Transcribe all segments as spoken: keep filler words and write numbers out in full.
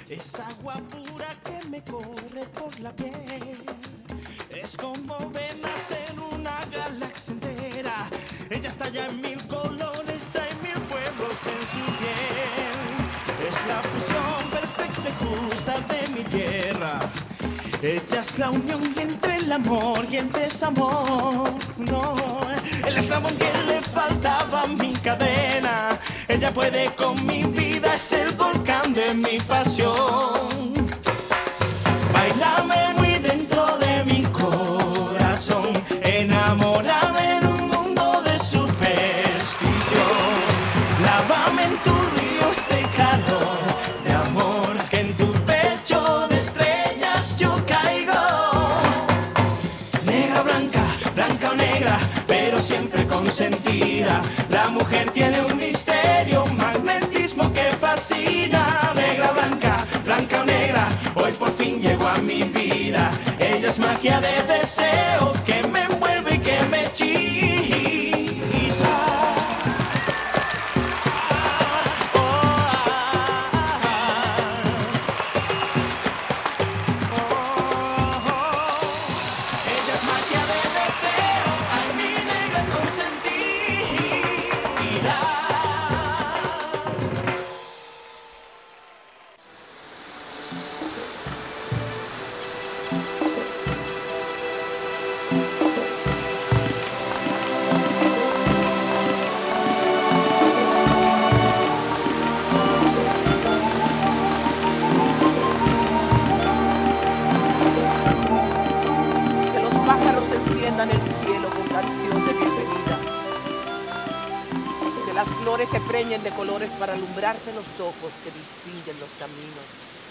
Es agua pura que me corre por la piel. Es como venas en una galaxia entera. Ella estalla en mil colores, hay mil pueblos en su piel. Es la fusión perfecta y justa de mi tierra. Ella es la unión entre el amor y el desamor. No, el eslabón que le faltaba a mi cadena. Ella puede con mi vida, es el volcán de mi pasión. Bailame muy dentro de mi corazón, enamórame en un mundo de superstición. Lávame en tus ríos de calor, de amor, que en tu pecho de estrellas yo caigo. Negra, blanca, blanca o negra, pero siempre consentida. La mujer tiene un misterio, un magnetismo que fascina. Negra, blanca, blanca o negra, hoy por fin llegó a mi vida. Ella es magia de deseo que me envuelve y que me hechiza. Ella es magia de deseo, ay, mi negra consentida. Que los pájaros enciendan el cielo con canción de bienvenida. Que las flores se preñen de colores para alumbrarte los ojos que distinguen los caminos.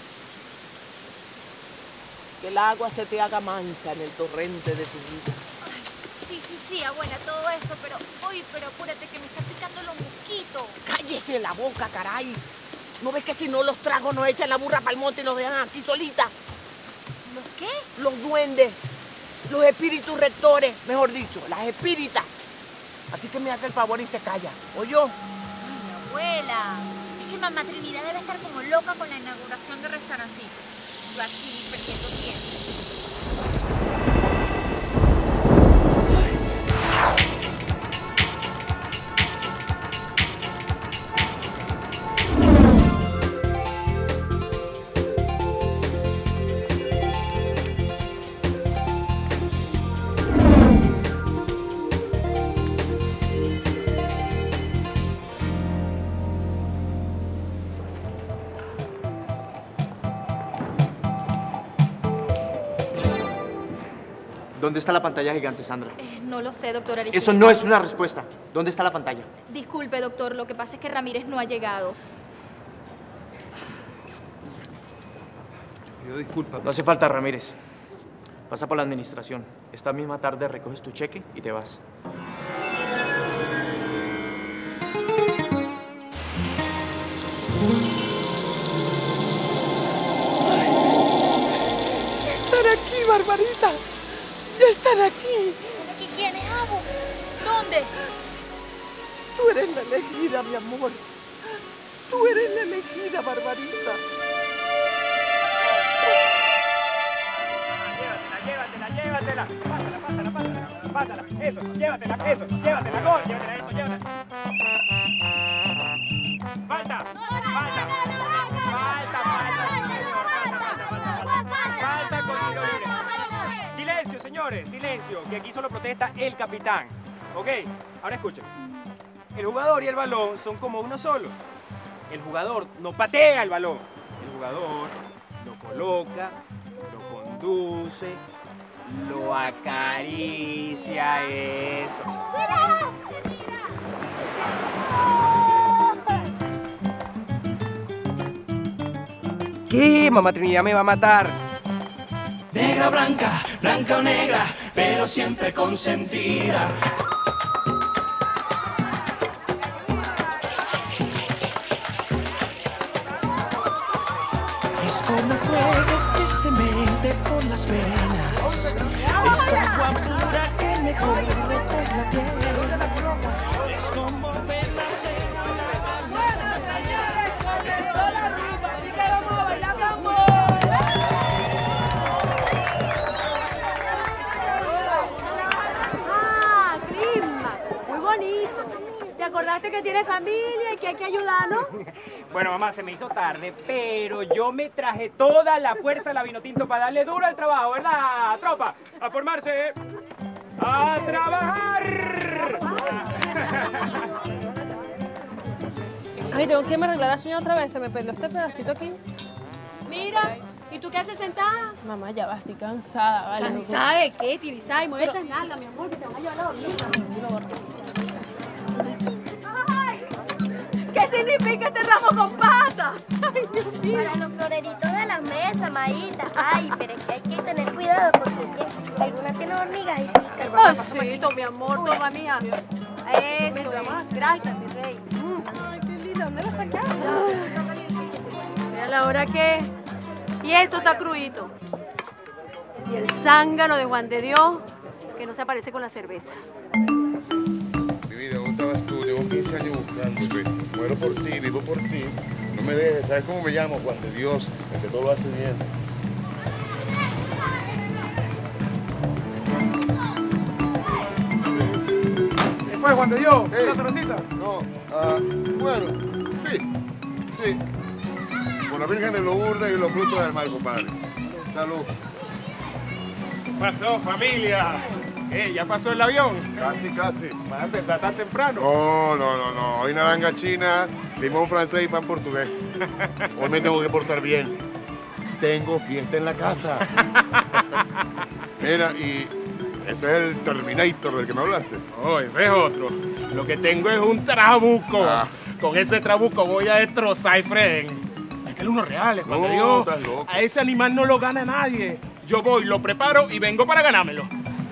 Que el agua se te haga mansa en el torrente de tu vida. Ay, sí, sí, sí, abuela, todo eso, pero... Uy, pero apúrate que me está picando los mosquitos. ¡Cállese la boca, caray! ¿No ves que si no los trago nos echan la burra para el monte y nos dejan aquí solita? ¿Los qué? Los duendes, los espíritus rectores, mejor dicho, las espíritas. Así que me hace el favor y se calla, ¿oyó? Ay, abuela. Es que mamá Trinidad debe estar como loca con la inauguración de restaurancito. Yo aquí perdiendo tiempo. ¿Dónde está la pantalla gigante, Sandra? Eh, no lo sé, doctor Aristide. Eso no es una respuesta. ¿Dónde está la pantalla? Disculpe, doctor, lo que pasa es que Ramírez no ha llegado. Pido disculpas. No hace falta, Ramírez. Pasa por la administración. Esta misma tarde recoges tu cheque y te vas. ¡Están aquí, Barbarita! ¡Ya están aquí! ¿Aquí quién es, Abu? ¿Dónde? Tú eres la elegida, mi amor. Tú eres la elegida, Barbarita. Llévatela, llévatela, llévatela. Pásala, pásala, pásala. Pásala, eso, llévatela, eso, llévatela, gol, llévatela, eso, llévatela. Falta, falta. Falta, falta, señor. Falta, falta, falta, falta. Falta con tiro libre. Silencio, señores, silencio, que aquí solo protesta el capitán. ¿Ok? Ahora escuchen. El jugador y el balón son como uno solo. El jugador no patea el balón. El jugador lo coloca, lo conduce, lo acaricia, eso. ¿Qué? Mamá Trinidad me va a matar. Negra, blanca, blanca o negra, pero siempre consentida. Es como fuego que se mete por las venas. Es agua pura que me corre por la piel. Es como venas en una galaxia. ¡Sol arriba! ¡Así que vamos a bailar! tiene familia y que hay que ayudar, ¿no? Bueno, mamá, se me hizo tarde, pero yo me traje toda la fuerza de la Vinotinto para darle duro al trabajo, ¿verdad, tropa? A formarse. ¡A trabajar! Ay, tengo que irme a arreglar la uña otra vez. Se me perdió este pedacito aquí. Mira, ¿y tú qué haces sentada? Mamá, ya va, estoy cansada, ¿vale? ¿Cansada de qué, Tibisay? Mueve esas nalgas, mi amor, que te van a llevar a dormir. ¡Ay! ¿Qué significa este ramo con patas? ¡Ay, Dios mío! Para los floreritos de la mesa, Mayita. Ay, pero es que hay que tener cuidado porque algunas tienen hormigas y pican. Pasito, mi amor, toma mía. Eso, gracias, mi rey. Ay, qué linda, ¿dónde la sacaste? Mira la hora que es. Y esto está cruito. Y el zángano de Juan de Dios, que no se aparece con la cerveza. Mi vida, ¿dónde estabas tú? Llevo quince años buscándote. Muero por ti, vivo por ti. No me dejes. ¿Sabes cómo me llamo? Juan de Dios, el que todo lo hace bien. ¿Qué fue, Juan de Dios? Hey. ¿Una cervecita? No, ah, bueno, sí, sí. Por la Virgen de Lourdes y los frutos del mar, compadre. Salud. ¿Qué pasó, familia? ¿Qué? ¿Ya pasó el avión? Casi, casi. ¿Vas a empezar tan temprano? No, no, no, no. Hoy naranja china, limón francés y pan portugués. Hoy me tengo que portar bien. Tengo fiesta en la casa. Mira, y ese es el Terminator del que me hablaste. Oh, ese es otro. Lo que tengo es un trabuco. Ah. Con ese trabuco voy a destrozar a Efren. Es que el uno real, es cuando No, yo... estás loco. A ese animal no lo gana nadie. Yo voy, lo preparo y vengo para ganármelo.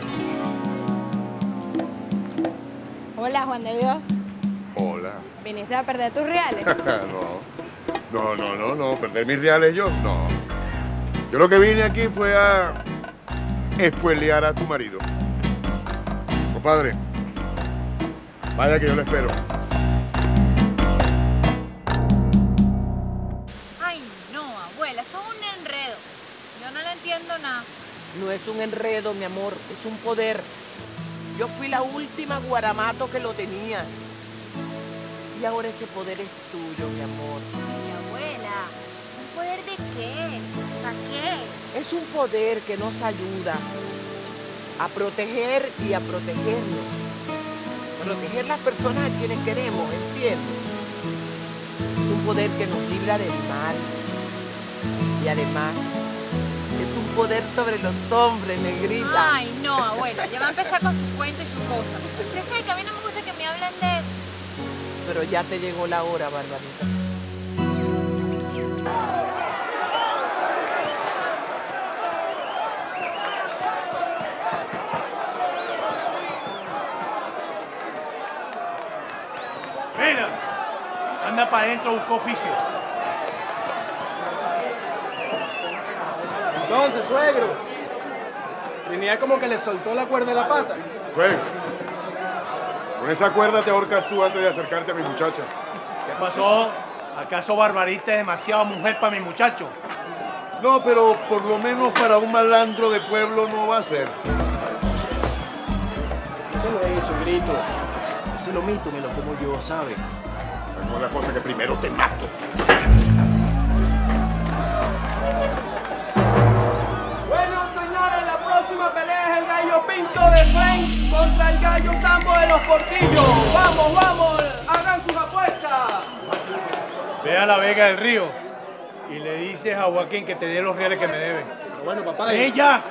Hola, Juan de Dios. Hola. ¿Viniste a perder tus reales? no, no, no, no, no. Perder mis reales yo, no. Yo lo que vine aquí fue a espuelear a tu marido. Compadre, vaya que yo lo espero. Ay, no, abuela, eso es un enredo. Yo no le entiendo nada. No es un enredo, mi amor, es un poder. Yo fui la última guaramato que lo tenía. Y ahora ese poder es tuyo, mi amor. Ay, abuela, ¿un poder de qué? ¿Para qué? Es un poder que nos ayuda a proteger y a protegernos. Proteger las personas a quienes queremos, ¿entiendes? Es un poder que nos libra del mal. Y además, es un poder sobre los hombres, negrita. Ay, no, abuela, ya va a empezar con su cuento y su cosa. Usted sabe que a mí no me gusta que me hablen de eso. Pero ya te llegó la hora, Barbarita. Mira, anda para adentro, busca oficio. Entonces, suegro, Trinidad como que le soltó la cuerda de la pata. Suegro, con esa cuerda te ahorcas tú antes de acercarte a mi muchacha. ¿Qué pasó? ¿Acaso Barbarita es demasiado mujer para mi muchacho? No, pero por lo menos para un malandro de pueblo no va a ser. ¿Qué lo es eso, grito? Ese lomito me lo como yo, ¿sabe? No es la cosa que primero te mato. Bueno, señores, la próxima pelea es el gallo Pinto de Fren contra el gallo Sambo de los Portillos. ¡Vamos, vamos! ¡Hagan sus apuestas! Ve a la Vega del Río y le dices a Joaquín que te dé los reales que me debe. Pero bueno, papá... ¡Ella!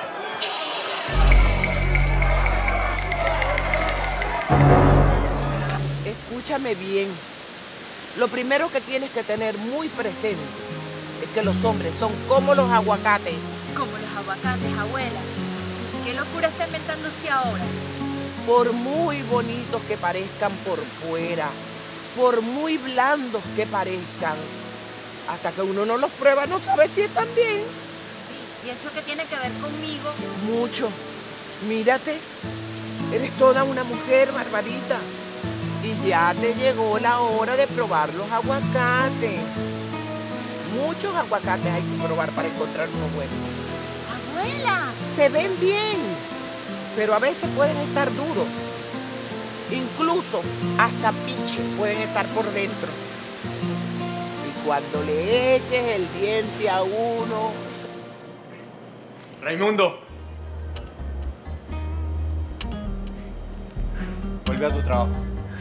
Escúchame bien. Lo primero que tienes que tener muy presente es que los hombres son como los aguacates. Como los aguacates, abuela. ¿Qué locura está inventando usted ahora? Por muy bonitos que parezcan por fuera, por muy blandos que parezcan, hasta que uno no los prueba no sabe si están bien. ¿Y eso qué tiene que ver conmigo? Mucho. Mírate, eres toda una mujer, Barbarita. Y ya te llegó la hora de probar los aguacates. Muchos aguacates hay que probar para encontrar uno bueno. ¡Abuela! Se ven bien, pero a veces pueden estar duros. Incluso hasta pichi. pueden estar por dentro. Y cuando le eches el diente a uno... Raimundo. Vuelve a tu trabajo.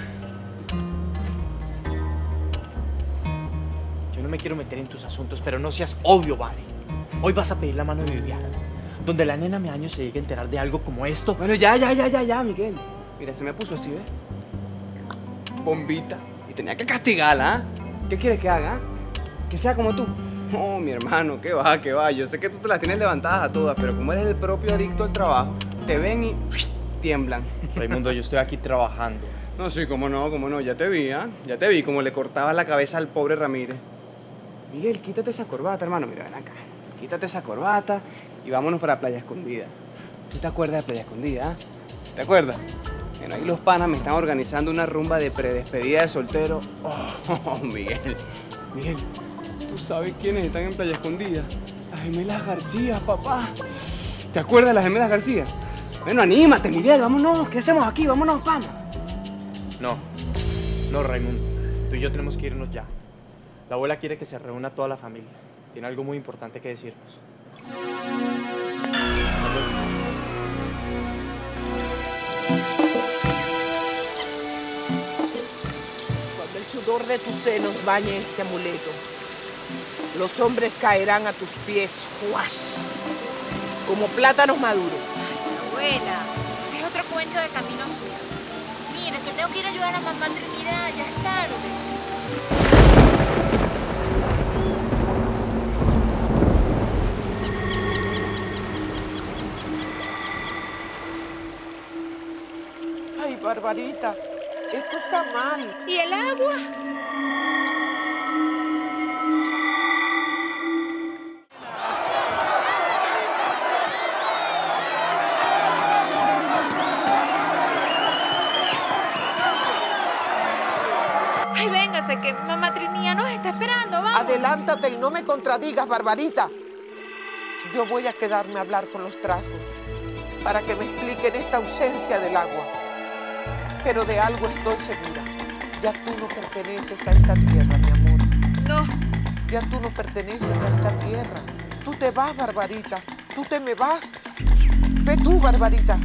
Yo no me quiero meter en tus asuntos, pero no seas obvio, vale. Hoy vas a pedir la mano de Viviana. Donde la nena me año se llegue a enterar de algo como esto. Bueno, ya, ya, ya, ya, ya, Miguel. Mira, se me puso así, ¿ves? Bombita. Y tenía que castigarla, ¿ah? ¿Qué quieres que haga? ¿Que sea como tú? Oh, mi hermano, qué va, qué va. Yo sé que tú te las tienes levantadas a todas, pero como eres el propio adicto al trabajo, te ven y tiemblan. Raimundo, yo estoy aquí trabajando. No, sí, cómo no, cómo no. Ya te vi, ¿ah? ¿eh? Ya te vi como le cortabas la cabeza al pobre Ramírez. Miguel, quítate esa corbata, hermano. Mira, ven acá. Quítate esa corbata y vámonos para Playa Escondida. ¿Tú te acuerdas de Playa Escondida? ¿Eh? ¿Te acuerdas? Bueno, ahí los panas me están organizando una rumba de predespedida de soltero. Oh, oh, Miguel. Miguel, ¿tú sabes quiénes están en Playa Escondida? Las gemelas García, papá. ¿Te acuerdas de las gemelas García? Bueno, anímate, Miguel, vámonos. ¿Qué hacemos aquí? Vámonos, pana. No, no, Raimundo. Tú y yo tenemos que irnos ya. La abuela quiere que se reúna toda la familia. Tiene algo muy importante que decirnos. Cuando el sudor de tus senos bañe este amuleto, los hombres caerán a tus pies, ¡juas! Como plátanos maduros. Ay, abuela, ese es otro cuento de Camino Sur. Mira, que tengo que ir a ayudar a mamá Trinidad, ya es tarde. Ay, Barbarita, esto está mal. ¿Y el agua? Ay, véngase, que mamá Trinidad nos está esperando, vamos. Adelántate y no me contradigas, Barbarita. Yo voy a quedarme a hablar con los trazos para que me expliquen esta ausencia del agua. Pero de algo estoy segura. Ya tú no perteneces a esta tierra, mi amor. No. Ya tú no perteneces a esta tierra. Tú te vas, Barbarita. Tú te me vas. Ve tú, Barbarita.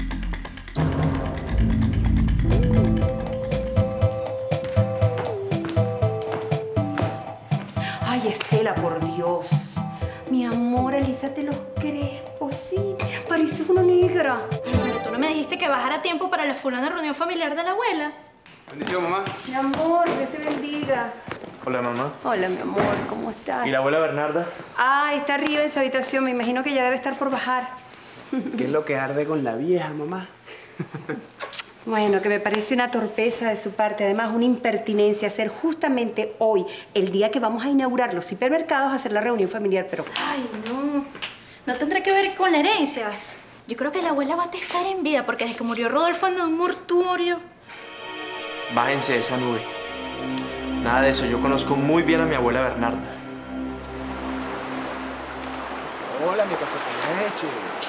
Ay, Estela, por Dios. Mi amor, alízate los crespos, sí. Pareces una negra. Pero tú no me dijiste que bajara tiempo para la fulana reunión familiar de la abuela. Bendición, mamá. Mi amor, Dios te bendiga. Hola, mamá. Hola, mi amor, ¿cómo estás? ¿Y la abuela Bernarda? Ah, está arriba en su habitación. Me imagino que ya debe estar por bajar. ¿Qué es lo que arde con la vieja, mamá? Bueno, que me parece una torpeza de su parte, además una impertinencia hacer justamente hoy, el día que vamos a inaugurar los hipermercados, hacer la reunión familiar, pero... Ay, no. No tendrá que ver con la herencia. Yo creo que la abuela va a estar en vida porque desde que murió Rodolfo anda en un mortuorio. Bájense de esa nube. Nada de eso. Yo conozco muy bien a mi abuela Bernarda. Hola, mi café con leche.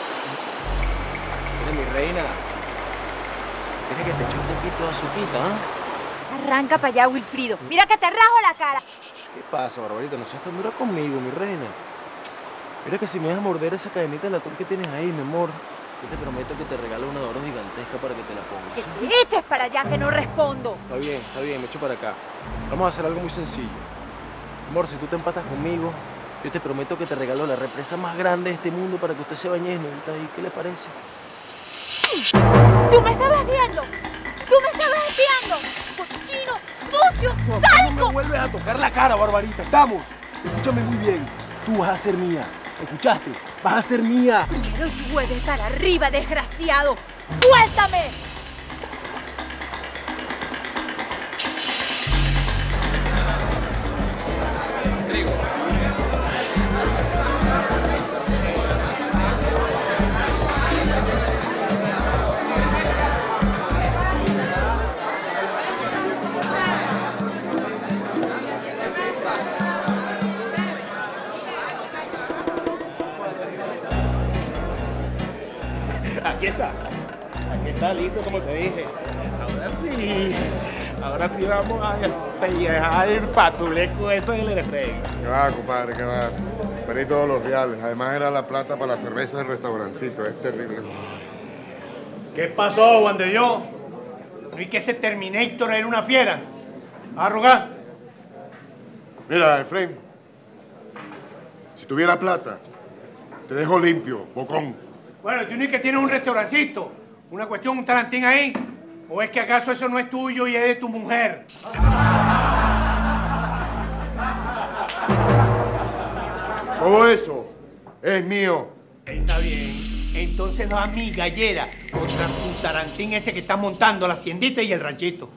Mira, mi reina. Tienes que te eche un poquito de azuquita, ¿ah? Arranca para allá, Wilfrido. Mira que te rajo la cara. ¿Qué pasa, Barbarita? No seas tan dura conmigo, mi reina. Mira que si me dejas morder esa cadenita de latón que tienes ahí, mi amor, yo te prometo que te regalo una de oro gigantesca para que te la pongas. Que te eches para allá, que no respondo. Está bien, está bien, me echo para acá. Vamos a hacer algo muy sencillo. Amor, si tú te empatas conmigo, yo te prometo que te regalo la represa más grande de este mundo para que usted se bañe desnudita ahí. ¿Qué le parece? ¡Tú me estabas viendo! ¡Tú me estabas espiando! ¡Cochino! ¡Sucio! No, ¡Sádico! no me vuelves a tocar la cara, Barbarita. ¡Estamos! Escúchame muy bien. Tú vas a ser mía. ¿Escuchaste? ¡Vas a ser mía! Primero puede estar arriba, desgraciado. ¡Suéltame! Aquí está. Aquí está listo, como te dije. Ahora sí. Ahora sí vamos a pellejar el patuleco eso del refrén. Que va, compadre, que va. Perdí todos los reales. Además era la plata para la cerveza del restaurancito. Es terrible. ¿Qué pasó, Juan de Dios? ¿No y que ese Terminator era una fiera? ¿A rogar? Mira, Efraín, si tuviera plata, te dejo limpio, bocón. Bueno, tú no es que tienes un restaurancito, una cuestión, un tarantín ahí. ¿O es que acaso eso no es tuyo y es de tu mujer? Todo eso es mío. Está bien. Entonces va mi gallera contra tu tarantín ese que está montando la haciendita y el ranchito.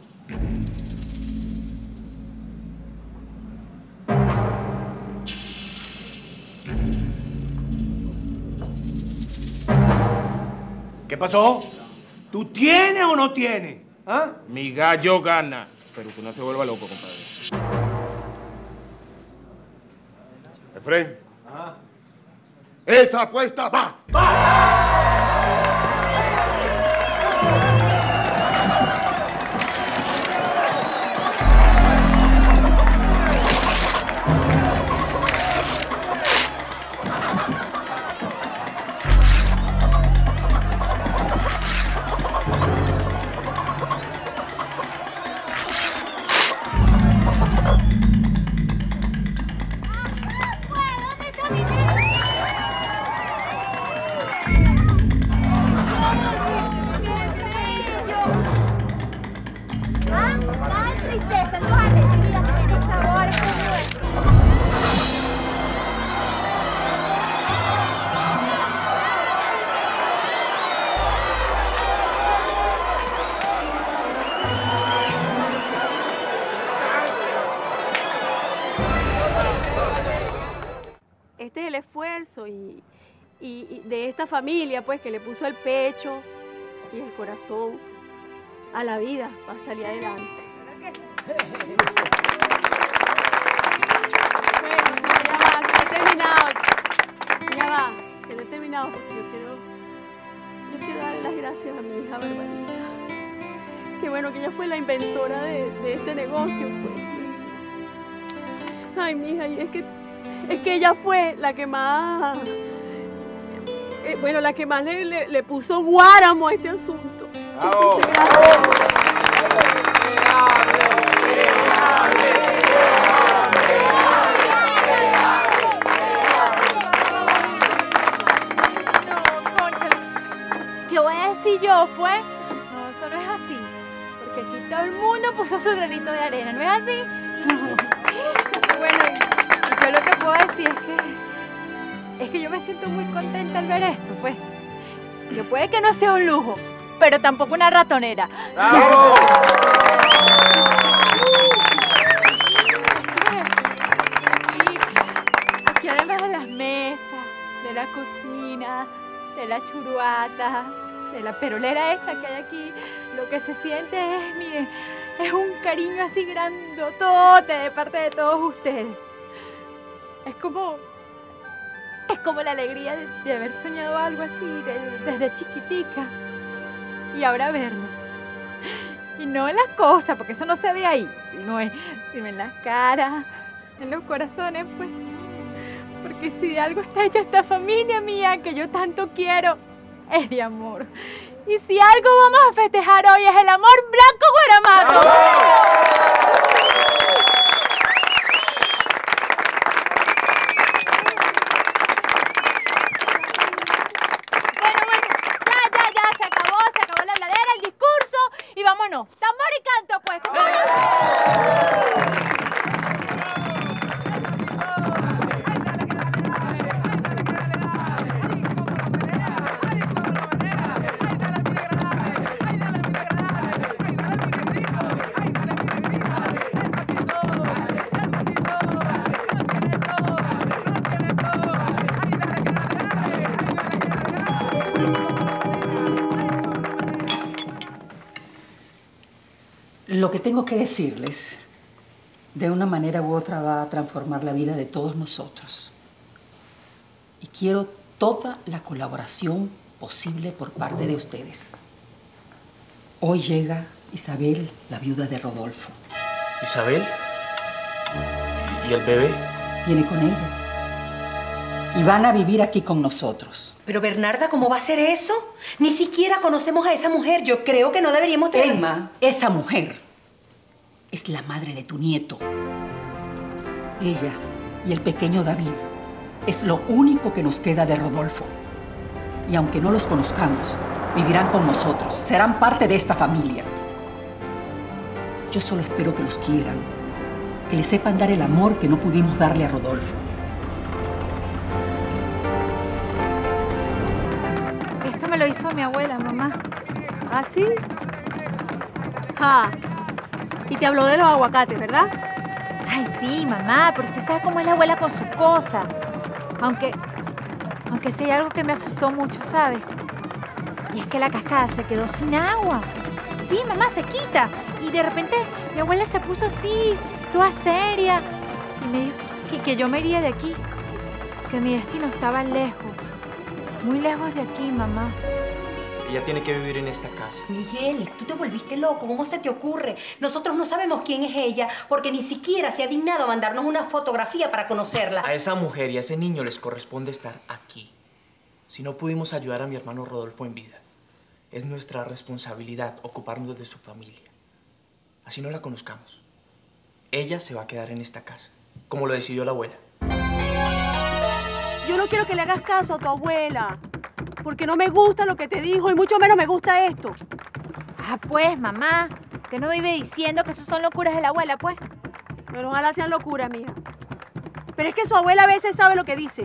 ¿Qué pasó? ¿Tú tienes o no tienes? ¿Ah? Mi gallo gana, pero tú no se vuelva loco, compadre. Efraín. Ajá. Esa apuesta va. ¡Va! Este es el esfuerzo y, y, y de esta familia, pues, que le puso el pecho y el corazón a la vida para salir adelante. Bueno, ya va, que no he terminado. Ya va, que no he terminado porque yo quiero, yo quiero darle las gracias a mi hija Barbarita. Qué bueno que ella fue la inventora de, de este negocio, pues. Ay, mija, y es que Es que ella fue la que más, eh, bueno, la que más le, le, le puso guáramo a este asunto. ¡Bravo! ¿Qué voy a decir yo, pues? No, eso no es así. Porque aquí todo el mundo puso su granito de arena, ¿no es así? Bueno, yo lo que puedo decir es que, es que yo me siento muy contenta al ver esto, pues. Que puede que no sea un lujo, pero tampoco una ratonera. ¡Bravo! Aquí, aquí además de las mesas, de la cocina, de la churuata, de la perolera esta que hay aquí, lo que se siente es, miren, es un cariño así grandotote de parte de todos ustedes. Es como, es como la alegría de, de haber soñado algo así de, desde chiquitica y ahora verlo. Y no en las cosas, porque eso no se ve ahí, sino en, sino en las caras, en los corazones, pues. Porque si de algo está hecha esta familia mía que yo tanto quiero, es de amor. Y si algo vamos a festejar hoy es el amor blanco guaramato. Y vámonos, tambor y canto, pues. Lo que tengo que decirles, de una manera u otra, va a transformar la vida de todos nosotros. Y quiero toda la colaboración posible por parte de ustedes. Hoy llega Isabel, la viuda de Rodolfo. ¿Isabel? ¿Y el bebé? Viene con ella. Y van a vivir aquí con nosotros. Pero Bernarda, ¿cómo va a ser eso? Ni siquiera conocemos a esa mujer. Yo creo que no deberíamos tener... Emma, esa mujer es la madre de tu nieto. Ella y el pequeño David es lo único que nos queda de Rodolfo. Y aunque no los conozcamos, vivirán con nosotros. Serán parte de esta familia. Yo solo espero que los quieran. Que le sepan dar el amor que no pudimos darle a Rodolfo. Esto me lo hizo mi abuela, mamá. ¿Ah, sí? Ja. Y te habló de los aguacates, ¿verdad? Ay, sí, mamá, pero usted sabe cómo es la abuela con su cosa. Aunque, aunque sí hay algo que me asustó mucho, ¿sabe? Y es que la cascada se quedó sin agua. Sí, mamá, se quita. Y de repente mi abuela se puso así, toda seria. Y me dijo que, que yo me iría de aquí. Que mi destino estaba lejos. Muy lejos de aquí, mamá. Ella tiene que vivir en esta casa. Miguel, tú te volviste loco. ¿Cómo se te ocurre? Nosotros no sabemos quién es ella porque ni siquiera se ha dignado a mandarnos una fotografía para conocerla. A esa mujer y a ese niño les corresponde estar aquí. Si no pudimos ayudar a mi hermano Rodolfo en vida, es nuestra responsabilidad ocuparnos de su familia. Así no la conozcamos. Ella se va a quedar en esta casa, como lo decidió la abuela. Yo no quiero que le hagas caso a tu abuela, porque no me gusta lo que te dijo y mucho menos me gusta esto. Ah, pues, mamá, que no vive diciendo que eso son locuras de la abuela, pues. Pero ojalá sean locuras, mija. Pero es que su abuela a veces sabe lo que dice.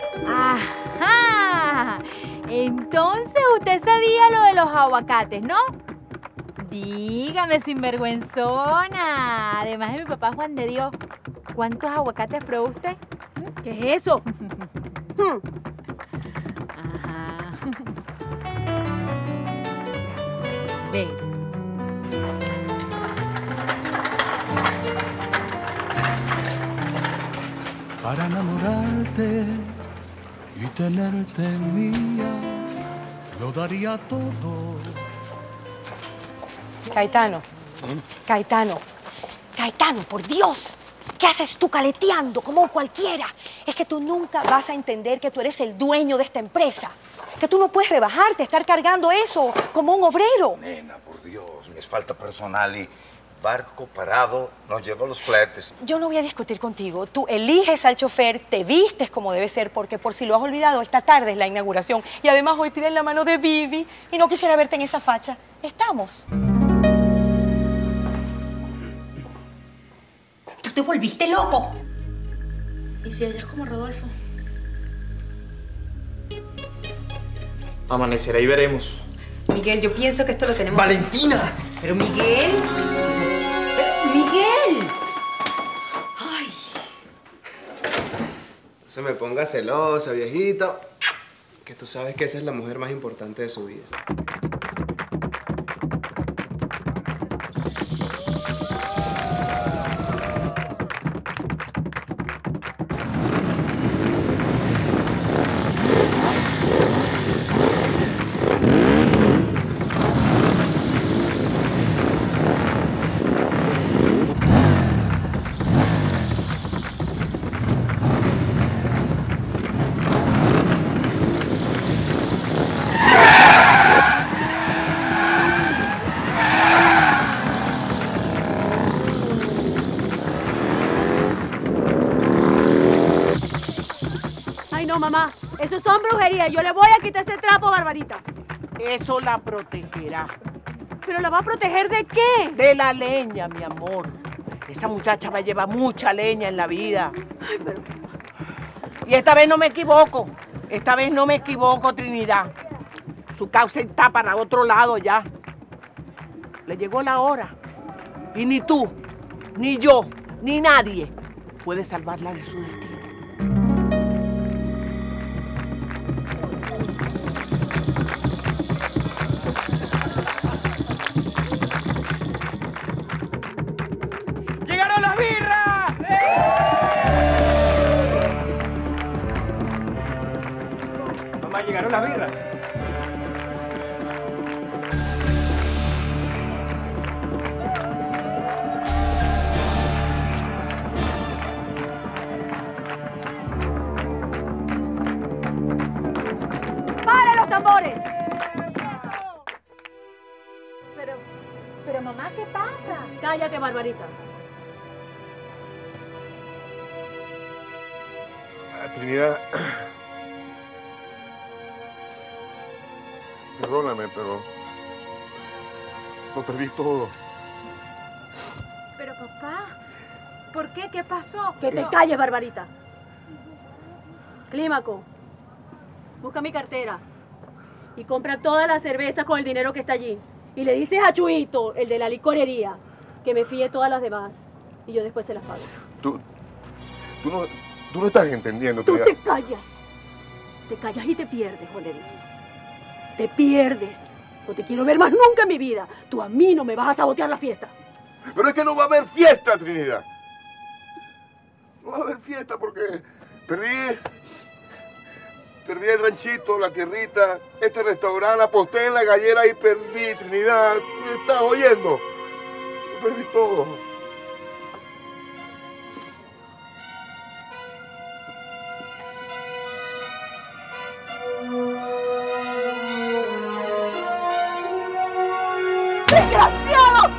Ajá. Entonces usted sabía lo de los aguacates, ¿no? Dígame, sinvergüenzona. Además de mi papá Juan de Dios, ¿cuántos aguacates probó usted? ¿Qué es eso? Ajá. Ve. Para enamorarte y tenerte mía, lo daría todo. Caetano, Caetano, Caetano, por Dios. ¿Qué haces tú caleteando como cualquiera? Es que tú nunca vas a entender que tú eres el dueño de esta empresa. Que tú no puedes rebajarte, estar cargando eso como un obrero. Nena, por Dios, me es falta personal y barco parado nos lleva los fletes. Yo no voy a discutir contigo. Tú eliges al chofer, te vistes como debe ser, porque por si lo has olvidado, esta tarde es la inauguración. Y además hoy piden la mano de Vivi y no quisiera verte en esa facha. ¿Estamos? Tú te volviste loco. ¿Y si ella es como Rodolfo? Amanecerá y veremos. Miguel, yo pienso que esto lo tenemos... ¡Valentina! Pero Miguel... Pero Miguel... Ay. No se me ponga celosa, viejito. Que tú sabes que esa es la mujer más importante de su vida. No, mamá, eso son brujerías. Yo le voy a quitar ese trapo a Barbarita. Eso la protegerá. ¿Pero la va a proteger de qué? De la leña, mi amor. Esa muchacha va a llevar mucha leña en la vida. Ay, pero... Y esta vez no me equivoco. Esta vez no me equivoco, Trinidad. Su causa está para otro lado ya. Le llegó la hora. Y ni tú, ni yo, ni nadie puede salvarla de su destino. ¡Llegaron las birras! Mamá, llegaron las birras. llores. Pero, pero mamá, ¿qué pasa? Cállate, Barbarita. Ah, Trinidad. Perdóname, pero lo perdí todo. Pero papá, ¿por qué? ¿Qué pasó? Que te No. calles, Barbarita. Clímaco, busca mi cartera y compra toda la cerveza con el dinero que está allí. Y le dices a Chuito, el de la licorería, que me fíe todas las demás y yo después se las pago. Tú, tú, no, tú no estás entendiendo, Tú Trinidad. te callas. Te callas y te pierdes, Juan de Dios. Te pierdes. No te quiero ver más nunca en mi vida. Tú a mí no me vas a sabotear la fiesta. Pero es que no va a haber fiesta, Trinidad. No va a haber fiesta porque perdí, perdí el ranchito, la tierrita, este restaurante, aposté en la gallera y perdí, Trinidad. ¿Me estás oyendo? Yo perdí todo. ¡Desgraciado!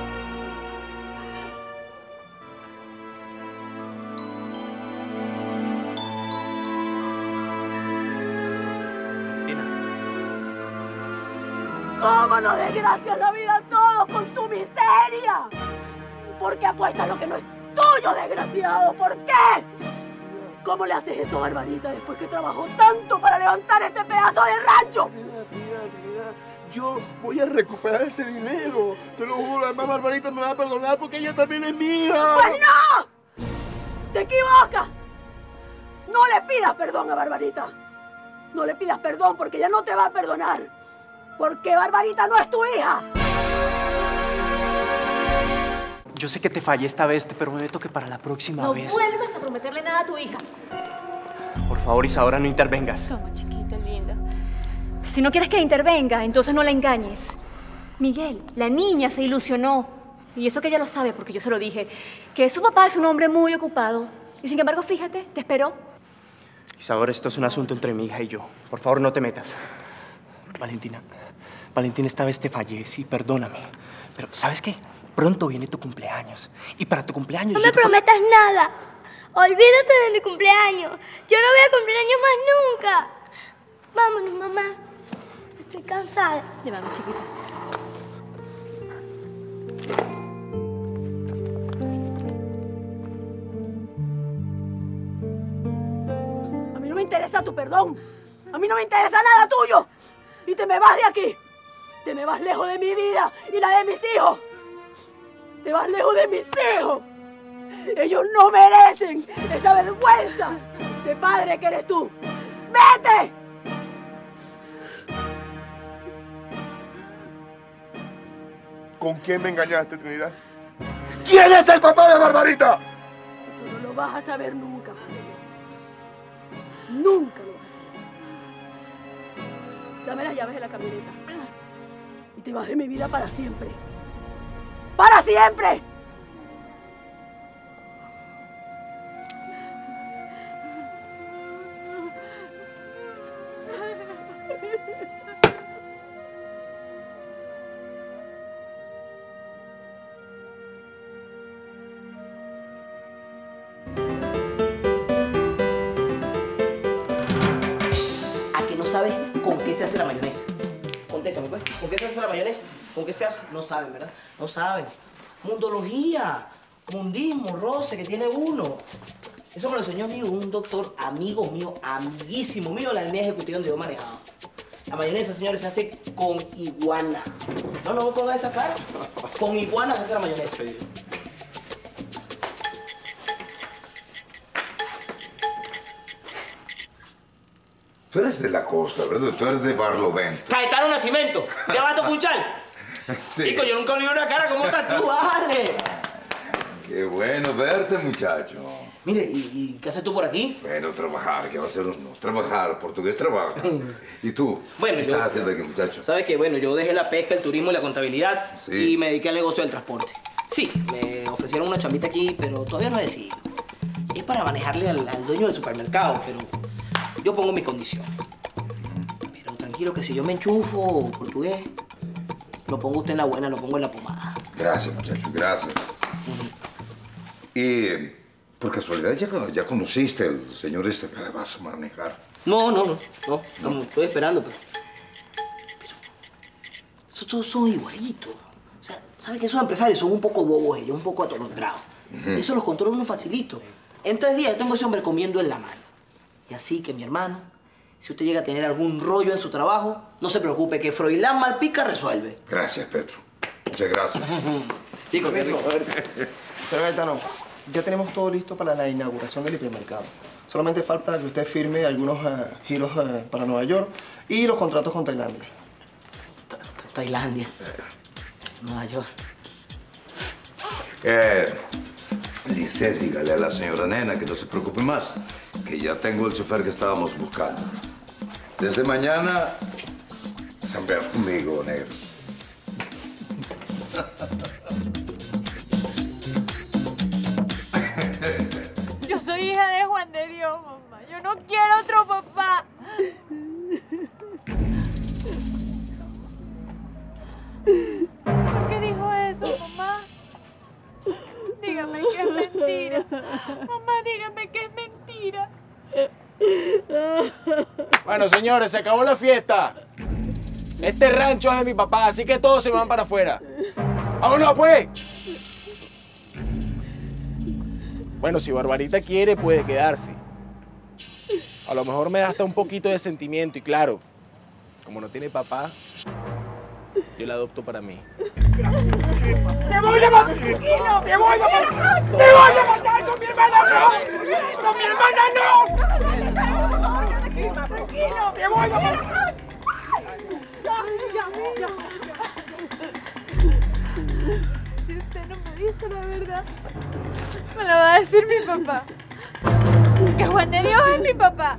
¿Cómo nos desgracias la vida a todos con tu miseria? ¿Por qué apuestas lo que no es tuyo, desgraciado? ¿Por qué? ¿Cómo le haces esto a Barbarita después que trabajó tanto para levantar este pedazo de rancho? Trinidad, Trinidad, Trinidad, yo voy a recuperar ese dinero. Te lo juro, además Barbarita me va a perdonar porque ella también es mía. ¡Pues no! ¡Te equivocas! No le pidas perdón a Barbarita. No le pidas perdón porque ella no te va a perdonar. Porque Barbarita no es tu hija. Yo sé que te fallé esta vez, te prometo que para la próxima No vez... vuelvas a prometerle nada a tu hija. Por favor, Isadora, no intervengas. Toma, chiquita, linda. Si no quieres que intervenga, entonces no la engañes. Miguel, la niña se ilusionó. Y eso que ella lo sabe, porque yo se lo dije. Que su papá es un hombre muy ocupado. Y sin embargo, fíjate, te esperó. Isadora, esto es un asunto entre mi hija y yo. Por favor, no te metas. Valentina, Valentina, esta vez te fallé, sí, perdóname. Pero, ¿sabes qué? Pronto viene tu cumpleaños. Y para tu cumpleaños... No yo me te- prometas nada. Olvídate de mi cumpleaños. Yo no voy a cumplir años más nunca. Vámonos, mamá. Estoy cansada. Llévame, chiquita. A mí no me interesa tu perdón. A mí no me interesa nada tuyo. Y te me vas de aquí. Te me vas lejos de mi vida y la de mis hijos. Te vas lejos de mis hijos. Ellos no merecen esa vergüenza de padre que eres tú. ¡Vete! ¿Con quién me engañaste, Trinidad? ¿Quién es el papá de Barbarita? Eso no lo vas a saber nunca, padre. Nunca lo vas a saber. Dame las llaves de la camioneta. Y te vas de mi vida para siempre. ¡Para siempre! ¿A que no sabes con qué se hace la mayonesa? Contéstame, pues. ¿Con qué se hace la mayonesa? ¿Con qué se hace? No saben, ¿verdad? No saben. Mundología, mundismo, roce que tiene uno. Eso me lo enseñó a mí un doctor amigo mío, amiguísimo mío, en la línea ejecutiva donde yo manejaba. La mayonesa, señores, se hace con iguana. No, no me ponga esa cara. Con iguana se hace la mayonesa. Tú eres de la costa, ¿verdad? Tú eres de Barlovento. Caetano Nacimiento, de Abasto Funchal. Sí. Chico, yo nunca olvidé una cara. ¿Cómo estás tú? Vale. Qué bueno verte, muchacho. Mire, ¿y, y qué haces tú por aquí? Bueno, trabajar, ¿qué va a hacer uno? Trabajar, portugués trabaja. ¿Y tú? Bueno, ¿Qué yo- estás haciendo aquí, muchacho? ¿Sabes qué? Bueno, yo dejé la pesca, el turismo y la contabilidad Sí. y me dediqué al negocio del transporte. Sí, me ofrecieron una chambita aquí, pero todavía no he decidido. Es para manejarle al, al dueño del supermercado, pero yo pongo mis condiciones. Pero tranquilo que si yo me enchufo portugués, lo pongo usted en la buena, lo pongo en la pomada. Gracias, muchacho, gracias. Y por casualidad ya, ya conociste al señor este que le vas a manejar. No, no, no, no, no, estoy esperando, pero... Esos todos son igualitos. O sea, ¿saben que esos empresarios son un poco bobos ellos, un poco atolondrados? Uh-huh. Eso los controla uno facilito. En tres días yo tengo a ese hombre comiendo en la mano. Y así que, mi hermano, si usted llega a tener algún rollo en su trabajo, no se preocupe, que Froilán Malpica resuelve. Gracias, Pedro. Muchas gracias. Pico, Permiso, a ver. Señor Gaetano, ya tenemos todo listo para la inauguración del hipermercado. Solamente falta que usted firme algunos uh, giros uh, para Nueva York y los contratos con Tailandia. Tailandia. Nueva York. Eh, dice, dígale a la señora nena que no se preocupe más, que ya tengo el chofer que estábamos buscando. Desde mañana, se envía conmigo, negro. Yo soy hija de Juan de Dios, mamá. Yo no quiero otro papá. ¿Por qué dijo eso, mamá? Dígame que es mentira. Mamá, dígame que es mentira. Bueno, señores, se acabó la fiesta. Este rancho es de mi papá, así que todos se van para afuera. ¡Vámonos, pues! Bueno, si Barbarita quiere, puede quedarse. A lo mejor me da hasta un poquito de sentimiento y claro, como no tiene papá, yo la adopto para mí. ¡Te voy a matar! ¡Tranquilo! ¡Te voy a matar! ¡Te voy a matar! ¡Con mi hermana no! ¡Con mi hermana no! ¡Tranquilo! ¡Te voy a matar! Si usted no me dice la verdad, me lo va a decir mi papá. Que Juan de Dios es mi papá.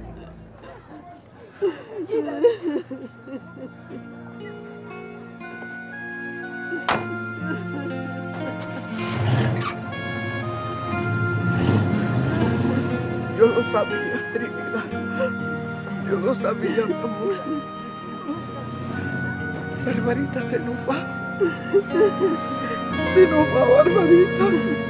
Yo lo sabía, Trinidad. Yo lo sabía, mi amor. Barbarita se nos va. Se nos va, Barbarita.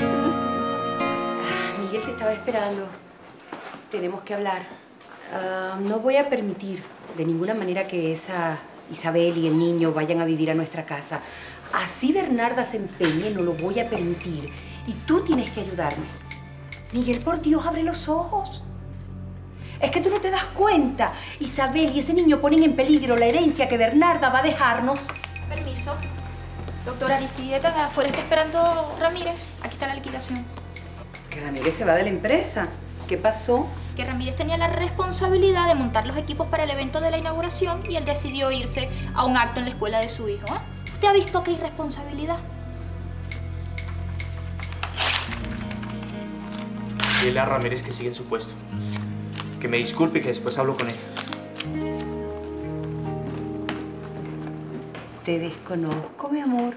Miguel te estaba esperando. Tenemos que hablar. Uh, no voy a permitir de ninguna manera que esa Isabel y el niño vayan a vivir a nuestra casa. Así Bernarda se empeñe, no lo voy a permitir. Y tú tienes que ayudarme. Miguel, por Dios, abre los ojos. Es que tú no te das cuenta. Isabel y ese niño ponen en peligro la herencia que Bernarda va a dejarnos. Permiso. Doctora Aristieta, afuera está esperando Ramírez. Aquí está la liquidación. Que Ramírez se va de la empresa. ¿Qué pasó? Que Ramírez tenía la responsabilidad de montar los equipos para el evento de la inauguración y él decidió irse a un acto en la escuela de su hijo. ¿eh? ¿Usted ha visto qué irresponsabilidad? Dile a Ramírez que sigue en su puesto. Que me disculpe y que después hablo con él. Te desconozco, mi amor.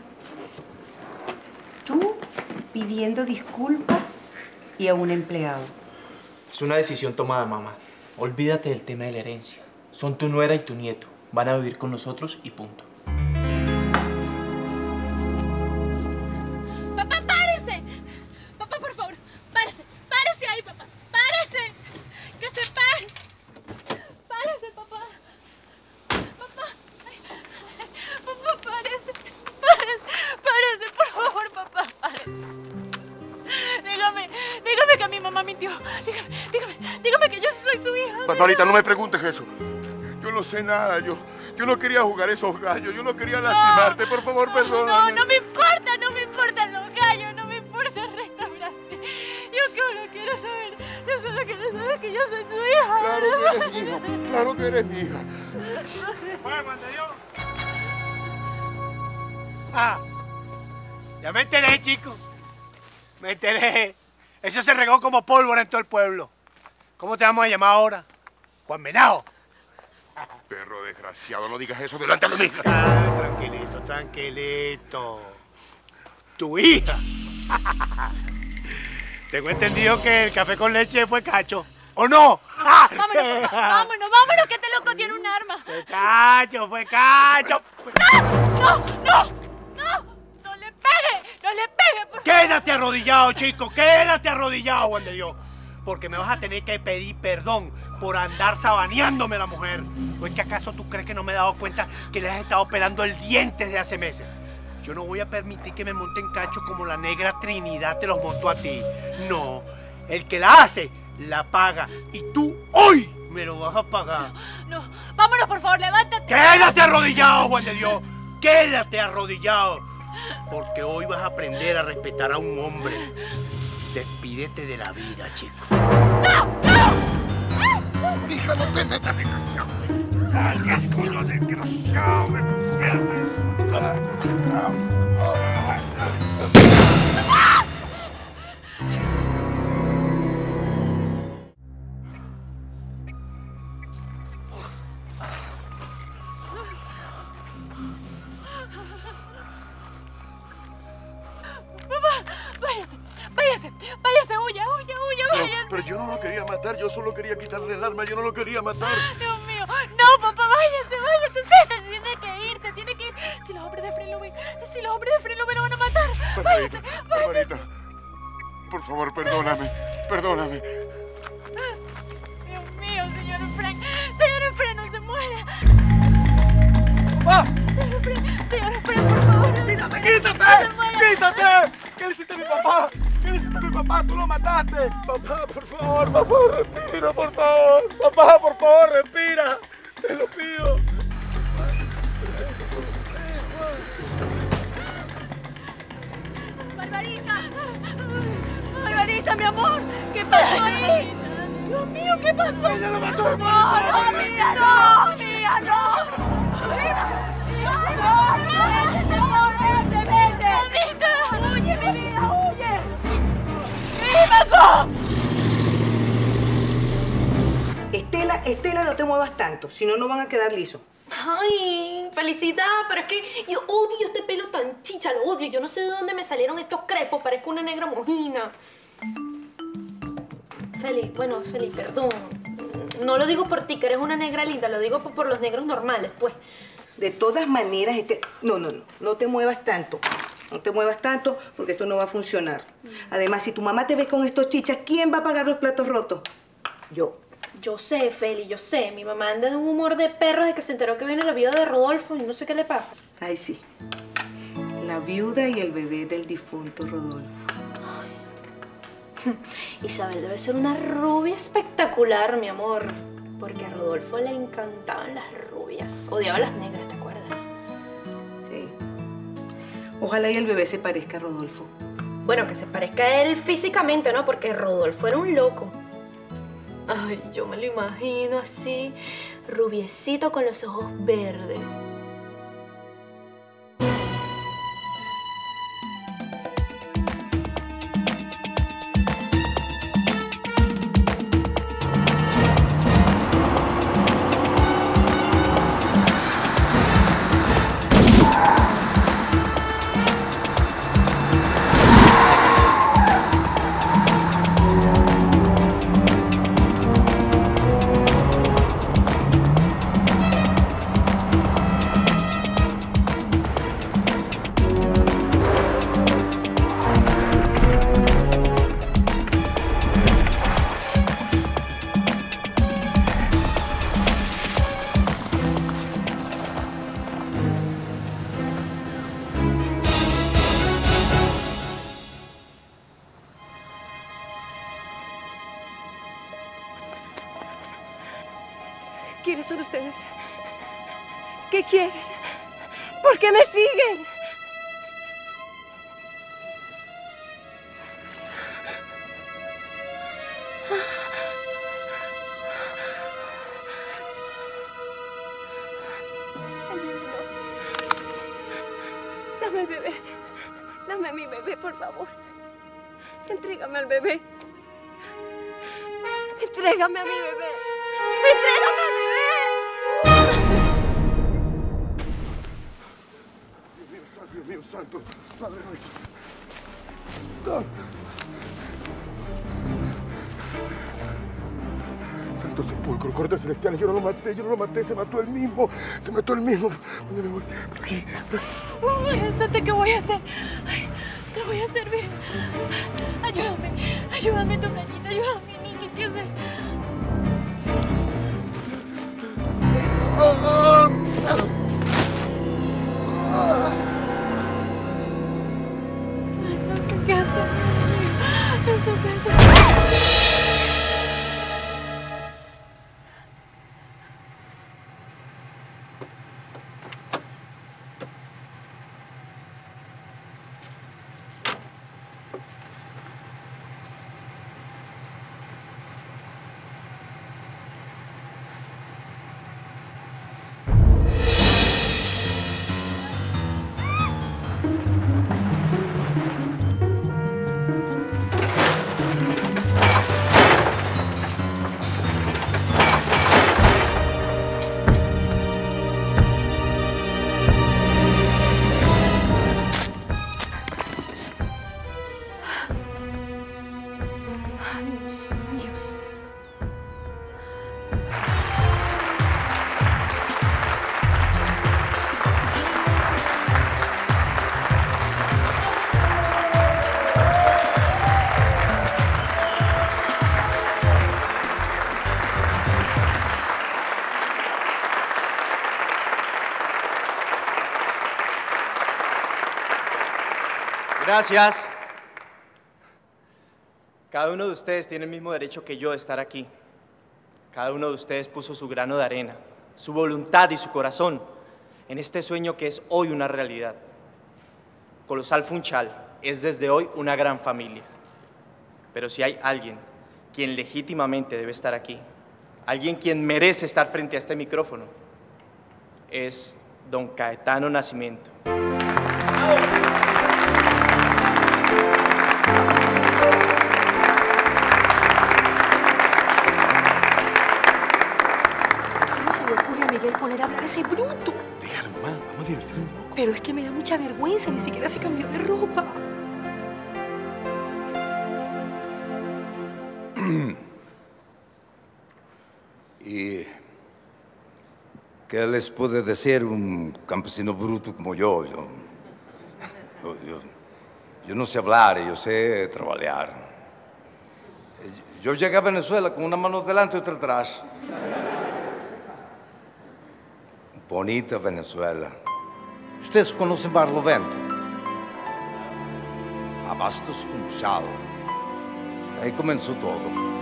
Tú pidiendo disculpas y a un empleado. Es una decisión tomada, mamá. Olvídate del tema de la herencia. Son tu nuera y tu nieto. Van a vivir con nosotros y punto. ¡Papá, párese! Papá, por favor, párese. Párese ahí, papá. Párese. Que se pare. Párese, papá. Papá. Ay, ay, papá, párese. Párese. Párese, por favor, papá. Párese. Dígame, dígame que a mi mamá mintió. Dígame, dígame, dígame que yo soy su hija. Barbarita, no me preguntes eso. Yo no sé nada. Yo, yo no quería jugar esos gallos. Yo no quería lastimarte. No, por favor, perdóname. No, no me importa. No me importan los gallos. No me importa el restaurante. Yo solo quiero saber. Yo solo quiero saber que yo soy su hija. Claro que eres mi hija. Claro que eres mi hija. Ah, ya me enteré, chico. Me enteré. Eso se regó como pólvora en todo el pueblo. ¿Cómo te vamos a llamar ahora? Juan Venado. Perro desgraciado, no digas eso delante de mi hija. Ah, tranquilito, tranquilito. Tu hija. Tengo entendido que el café con leche fue cacho. ¿O no? Vámonos, vámonos, vámonos, que te lo conté. tiene un arma. Fue Cacho, fue Cacho. ¡No! ¡No! ¡No! ¡No le pegue! ¡No le pegue! Por Quédate arrodillado, chico. Quédate arrodillado, Juan de Dios. Porque me vas a tener que pedir perdón por andar sabaneándome a la mujer. ¿O es que acaso tú crees que no me he dado cuenta que le has estado pelando el diente desde hace meses? Yo no voy a permitir que me monten cacho como la negra Trinidad te los montó a ti. No, el que la hace, la paga. Y tú hoy me lo vas a pagar. No, no. Vámonos, por favor, levántate. Quédate arrodillado, Juan de Dios. Quédate arrodillado. Porque hoy vas a aprender a respetar a un hombre. Despídete de la vida, chico. ¡No! ¡No! Hija, no te metas, desgraciado. Ay, es con lo desgraciado. Váyase, váyase, váyase, huya, huya, huya, váyase. Pero yo no lo quería matar, yo solo quería quitarle el arma, yo no lo quería matar. Dios mío, no, papá, váyase, váyase. Usted se tiene que ir, se tiene que ir. Si los hombres de Frelumen, si los hombres de Frelumen lo van a matar. Váyase, váyase. Barbarita, por favor, perdóname, perdóname. Dios mío, señor Efraín, señor Efraín, no se muera. ¡Papá! Señor Efraín, señor Efraín, por favor. ¡Quítate, quítate! ¡Quítate! ¿Qué le hiciste a mi papá? ¿Qué le hiciste a mi papá? ¡Tú lo mataste! Papá, por favor, papá, respira, por favor. Papá, por favor, respira. Te lo pido. Barbarita. Barbarita, mi amor. ¿Qué pasó ahí? Dios mío, ¿qué pasó? Ella lo mató. No, no, mía, no, mía, no. ¡Vete, vete! ¡Mamita! ¡Huye, mi vida, huye! ¿Qué pasó? Estela, Estela, no te muevas tanto, si no, no van a quedar lisos. Ay, felicidad, pero es que yo odio este pelo tan chicha, lo odio. Yo no sé de dónde me salieron estos crepos, parezco una negra mojina. Feli, bueno, Feli, perdón. No lo digo por ti, que eres una negra linda, lo digo por, por los negros normales, pues. De todas maneras, este... no, no, no, no te muevas tanto. No te muevas tanto porque esto no va a funcionar. Además, si tu mamá te ve con estos chichas, ¿quién va a pagar los platos rotos? Yo. Yo sé, Feli, yo sé. Mi mamá anda en un humor de perro desde que se enteró que viene la viuda de Rodolfo y no sé qué le pasa. Ay, sí. La viuda y el bebé del difunto Rodolfo. Ay. Isabel debe ser una rubia espectacular, mi amor. Porque a Rodolfo le encantaban las rubias. Odiaba a las negras, ¿te acuerdas? Sí. Ojalá y el bebé se parezca a Rodolfo. Bueno, que se parezca a él físicamente, ¿no? Porque Rodolfo era un loco. Ay, yo me lo imagino así, rubiecito con los ojos verdes. ¿Quiénes son ustedes? ¿Qué quieren? ¿Por qué me siguen? Dame el bebé. Dame a mi bebé, por favor. Entrégame al bebé. Entrégame a mi bebé. ¡Entrégame a mi bebé! Dios mío, santo, Padre nuestro. Santo Santo sepulcro, corte celestial, yo no lo maté, yo no lo maté, se mató él mismo, se mató él mismo. Por aquí, por aquí. Oh, Santa, ¿qué voy a hacer? Ay, ¿qué voy a hacer? Bien. Ayúdame, ayúdame, tocañita, ayúdame, niña, ¿qué hacer? Ay, no sé qué hacer. No sé qué hacer. Gracias. Cada uno de ustedes tiene el mismo derecho que yo de estar aquí. Cada uno de ustedes puso su grano de arena, su voluntad y su corazón en este sueño que es hoy una realidad. Colosal Funchal es desde hoy una gran familia. Pero si hay alguien quien legítimamente debe estar aquí, alguien quien merece estar frente a este micrófono, es don Caetano Nascimento. Poner a hablar a ese bruto. Déjalo, mamá, vamos a divertirnos un poco. Pero es que me da mucha vergüenza, ni siquiera se cambió de ropa. ¿Y qué les puede decir un campesino bruto como yo? Yo, yo, yo, yo no sé hablar, yo sé trabajar. Yo llegué a Venezuela con una mano delante y otra atrás. Bonita Venezuela. Ustedes conocen Barlovento. Abastos Funchal. Ahí comenzó todo.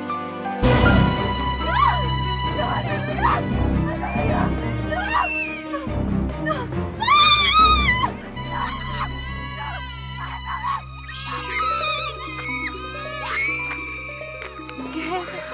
¿Qué es eso?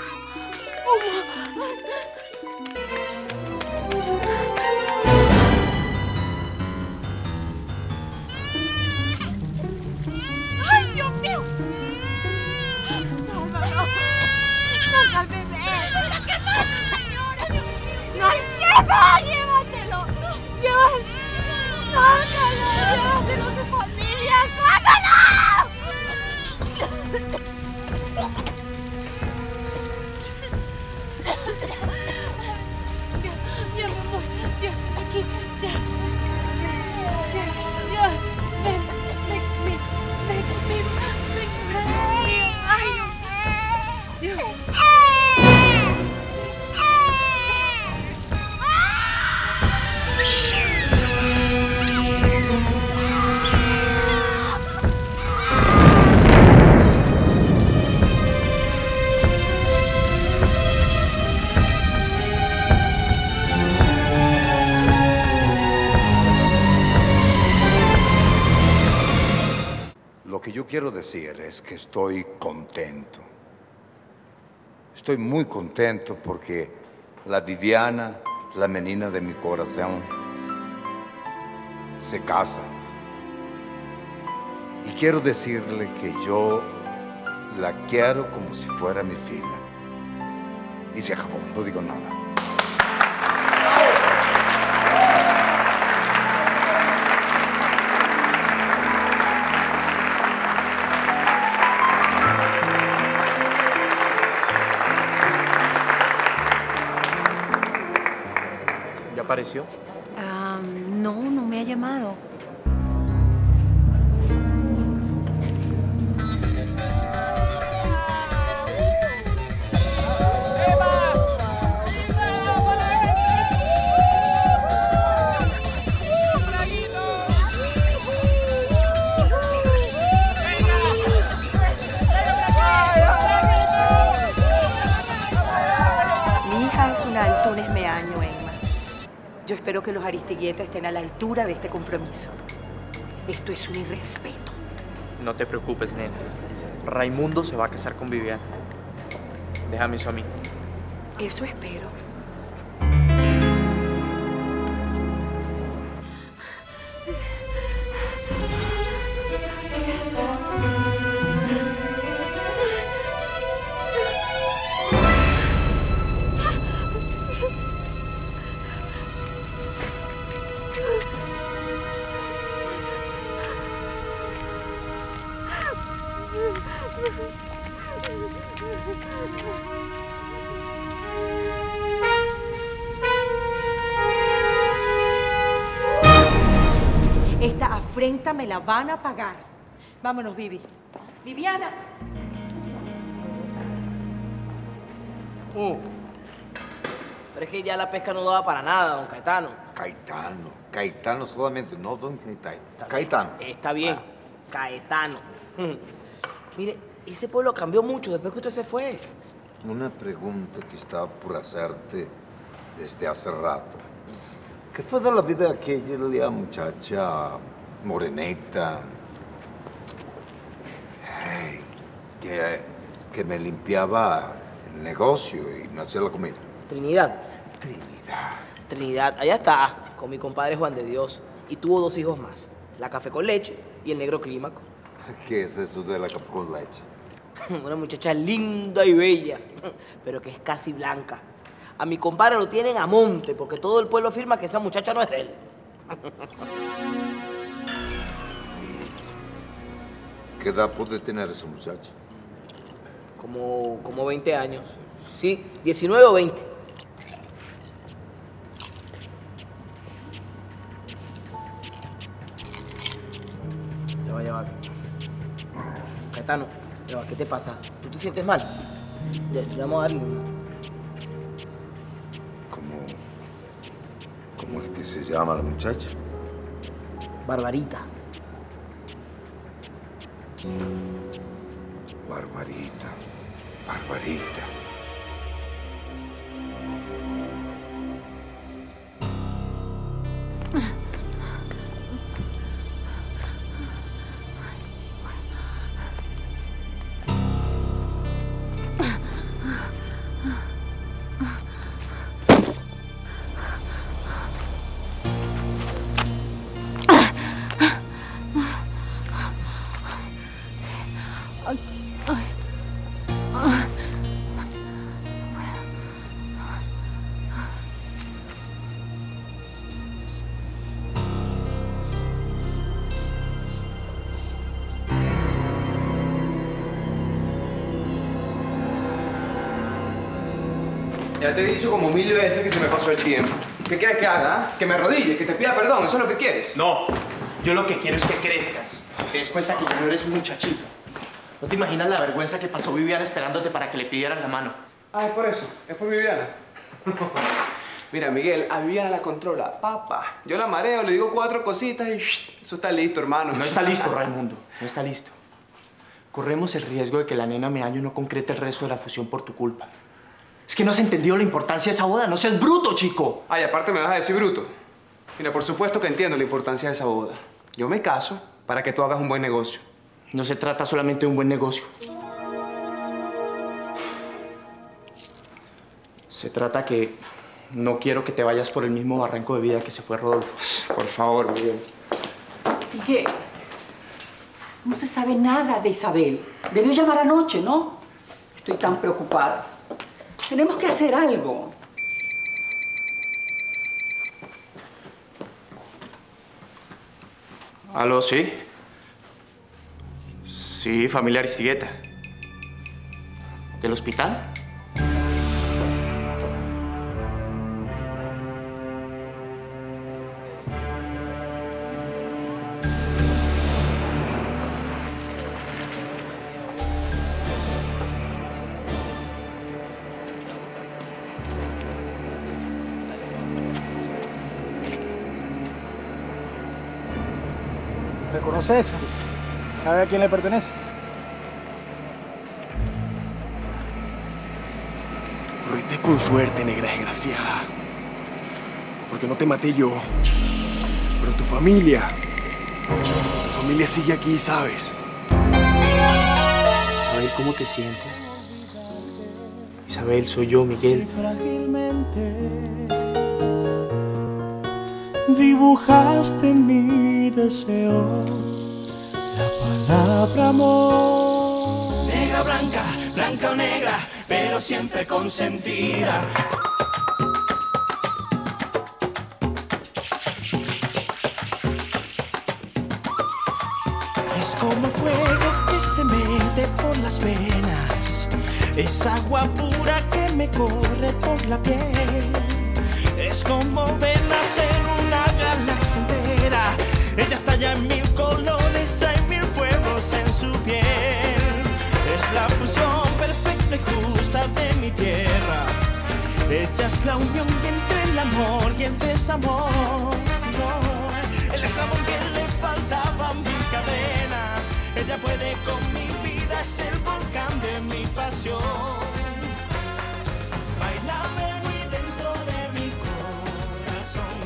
¡Ay, Dios mío! ¡Sálvalo! ¡Salva al bebé! ¿Pero qué pasa, señora? ¡Dios mío! ¡No entiendo! ¡Llévatelo! ¡Llévatelo! ¡Sácalo! ¡Llévatelo a su familia! ¡Sácalo! Ya, ya me voy. Ya, aquí. Ya. Ya, ya. Ven, ven, ven, ven, ven, ven, ven. Ay, Dios. Lo que yo quiero decir es que estoy contento. Estoy muy contento porque la Viviana, la menina de mi corazón, se casa. Y quiero decirle que yo la quiero como si fuera mi fila. Y se acabó, no digo nada. apareció? Ah, no, no me ha llamado. Túnez Meaño, Emma. Yo espero que los Aristigueta estén a la altura de este compromiso. Esto es un irrespeto. No te preocupes, nena. Raimundo se va a casar con Viviana. Déjame eso a mí. Eso espero. Esta afrenta me la van a pagar. Vámonos, Vivi. Viviana. Mm. Pero es que ya la pesca no daba para nada, don Caetano. Caetano. Caetano solamente, no don Caetano. Caetano. Está bien. Ah. Caetano. Mm. Mire, ese pueblo cambió mucho después que usted se fue. Una pregunta que estaba por hacerte desde hace rato. ¿Qué fue de la vida de aquella muchacha moreneta hey, que, que me limpiaba el negocio y me hacía la comida? Trinidad. Trinidad. Trinidad, allá está, con mi compadre Juan de Dios. Y tuvo dos hijos más, la café con leche y el negro clímaco. ¿Qué es eso de la café con leche? Una muchacha linda y bella, pero que es casi blanca. A mi compadre lo tienen a monte, porque todo el pueblo afirma que esa muchacha no es de él. ¿Qué edad puede tener esa muchacha? Como, como veinte años. Sí, diecinueve o veinte. Ya va, ya va. Caetano, ya va, ¿qué te pasa? ¿Tú te sientes mal? Llamo a alguien. ¿Cómo es que se llama la muchacha? Barbarita. Barbarita. Barbarita. Ya te he dicho como mil veces que se me pasó el tiempo. ¿Qué quieres que haga? ¿Que me arrodille? ¿Que te pida perdón? ¿Eso es lo que quieres? No. Yo lo que quiero es que crezcas. Te des cuenta que ya no eres un muchachito. ¿No te imaginas la vergüenza que pasó Viviana esperándote para que le pidieras la mano? Ah, es por eso. Es por Viviana. Mira, Miguel, a Viviana la controla. Papá. Yo la mareo, le digo cuatro cositas y shh, eso está listo, hermano. No está listo, Raimundo. No está listo. Corremos el riesgo de que la nena Meaño no concrete el resto de la fusión por tu culpa. Es que no has entendido la importancia de esa boda. No seas bruto, chico. Ay, aparte me vas a decir bruto. Mira, por supuesto que entiendo la importancia de esa boda. Yo me caso para que tú hagas un buen negocio. No se trata solamente de un buen negocio. Se trata que no quiero que te vayas por el mismo barranco de vida que se fue Rodolfo. Por favor, Miguel. Miguel, no se sabe nada de Isabel. Debió llamar anoche, ¿no? Estoy tan preocupada. Tenemos que hacer algo. ¿Aló, sí? Sí, familia Aristigueta. ¿Del hospital? ¿Reconoce eso? ¿Sabe a quién le pertenece? Corriste con suerte, negra desgraciada. Porque no te maté yo. Pero tu familia... Tu familia sigue aquí, ¿sabes? Isabel, ¿cómo te sientes? Isabel, soy yo, Miguel. Dibujaste en mi deseo la palabra amor. Negra, blanca, blanca o negra, pero siempre consentida. Es como fuego que se mete por las venas, es agua pura que me corre por la piel. Es como ver nacer una galaxia entera. Ella estalla en mil colores, hay mil fuegos en su piel. Es la fusión perfecta y justa de mi tierra. Ella es la unión entre el amor y el desamor. No, el eslabón que le faltaba a mi cadena. Ella puede con mi vida, es el volcán de mi pasión. Bailame muy dentro de mi corazón,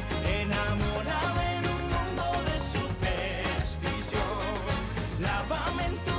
enamórame en un mundo de superstición. Lávame en tu